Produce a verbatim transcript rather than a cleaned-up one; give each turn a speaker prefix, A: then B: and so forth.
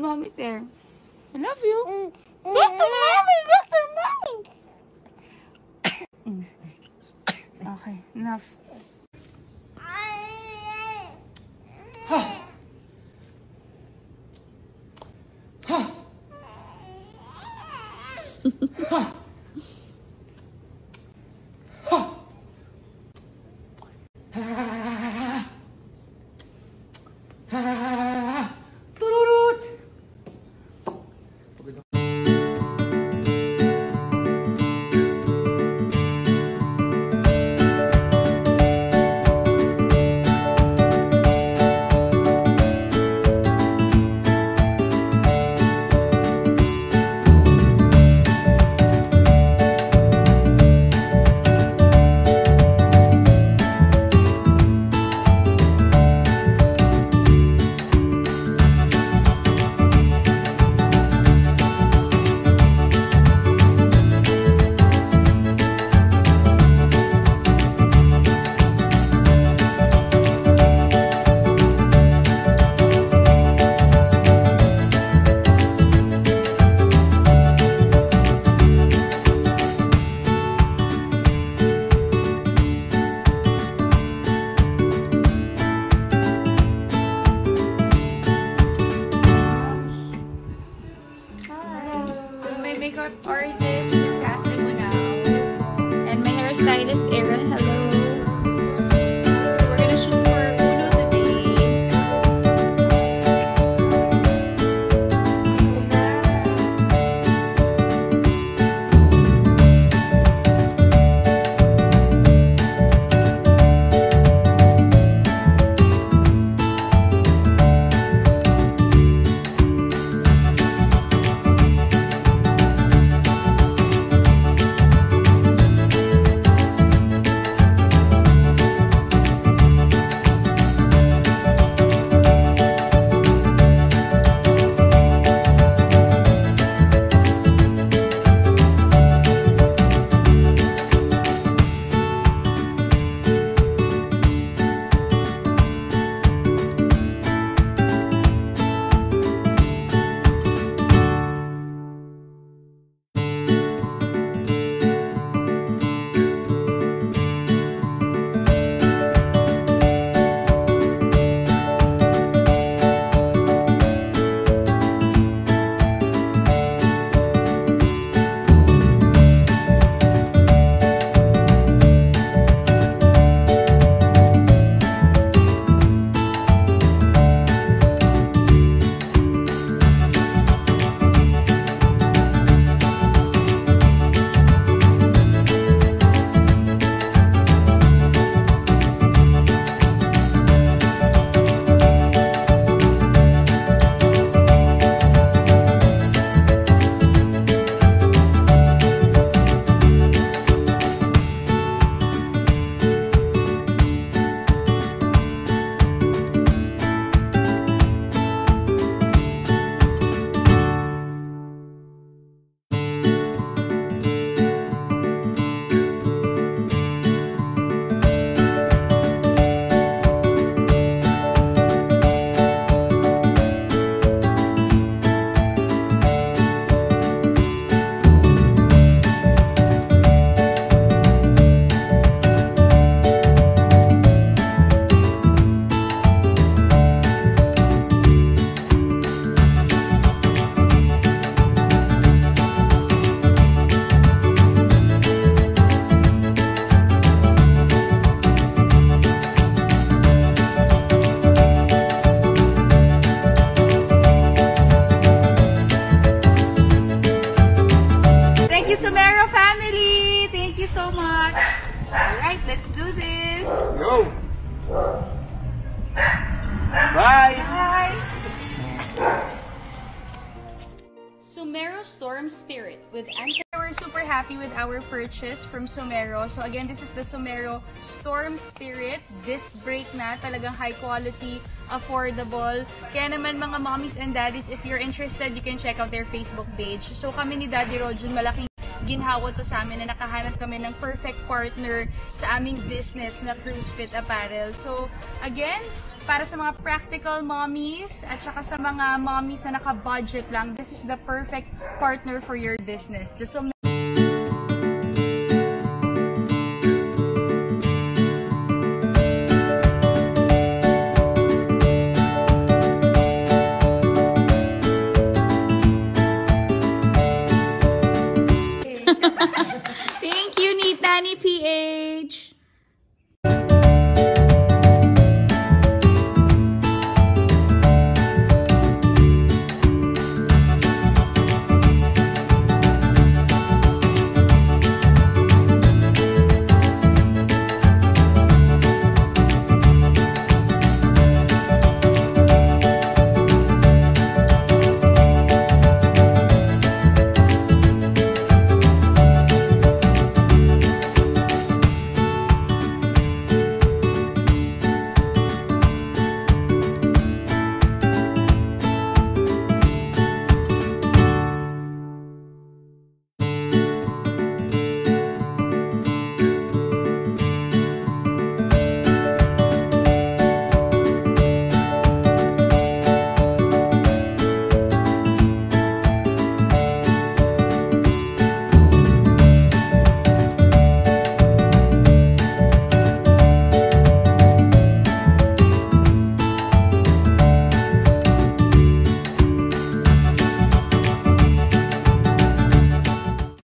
A: mommy's hair. I love you. Look to mommy! Look to mommy! Okay, enough. Ha! Ha! Ha! Makeup artist is Kathleen Munao, and my hairstylist Erin. Hello. So we're gonna shoot for Uno today. Let's do this.
B: Go. Bye.
A: Bye.
C: Somero Storm Spirit with Anthony.
A: We're super happy with our purchase from Somero. So again, this is the Somero Storm Spirit disc brake na, talagang high quality, affordable. Kaya naman mga mommies and daddies, if you're interested, you can check out their Facebook page. So kami ni Daddy Rojon, malaking ginhawa to sa amin na nakahanap kami ng perfect partner sa aming business na Cruise Fit Apparel. So, again, para sa mga practical mommies at saka sa mga mommies na naka-budget lang, this is the perfect partner for your business. The Somero
C: Thank you, Nitani P H!